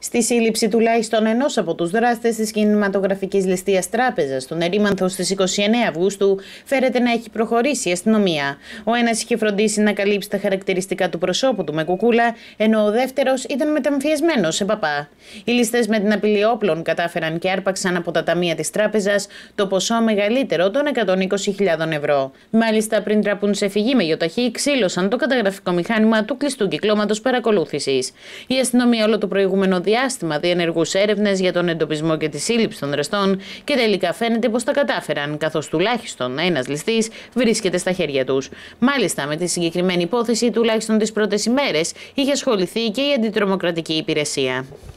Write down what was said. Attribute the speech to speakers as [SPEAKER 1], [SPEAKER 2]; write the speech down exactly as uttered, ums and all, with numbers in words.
[SPEAKER 1] Στη σύλληψη τουλάχιστον ενός από τους δράστες της κινηματογραφικής ληστείας τράπεζας στον Ερήμανθο στις είκοσι εννέα Αυγούστου φέρεται να έχει προχωρήσει η αστυνομία. Ο ένας είχε φροντίσει να καλύψει τα χαρακτηριστικά του προσώπου του με κουκούλα, ενώ ο δεύτερος ήταν μεταμφιεσμένος σε παπά. Οι ληστές με την απειλή όπλων κατάφεραν και άρπαξαν από τα ταμεία της τράπεζας το ποσό μεγαλύτερο των εκατόν είκοσι χιλιάδων ευρώ. Μάλιστα, πριν τραπούν σε φυγή με γιοταχή, ξύλωσαν το καταγραφικό μηχάνημα του κλειστού κυκλώματος παρακολούθησης. Η αστυνομία όλο το προηγούμενο διάστημα διενεργούσε έρευνες για τον εντοπισμό και τη σύλληψη των δραστών και τελικά φαίνεται πως τα κατάφεραν, καθώς τουλάχιστον ένας ληστής βρίσκεται στα χέρια τους. Μάλιστα, με τη συγκεκριμένη υπόθεση, τουλάχιστον τις πρώτες ημέρες, είχε ασχοληθεί και η αντιτρομοκρατική υπηρεσία.